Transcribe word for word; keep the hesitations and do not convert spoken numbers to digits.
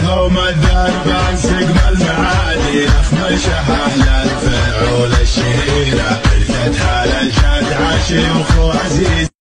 يوم الذربان سقم المعادي اخمشه اهل الفعول الشهيره ارثتها للجد عشيق وعزيز.